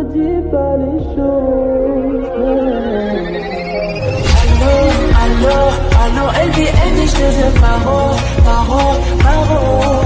dis pas les choses. Allô, allô, allô, elle dit, je te veux paro, paro, paro.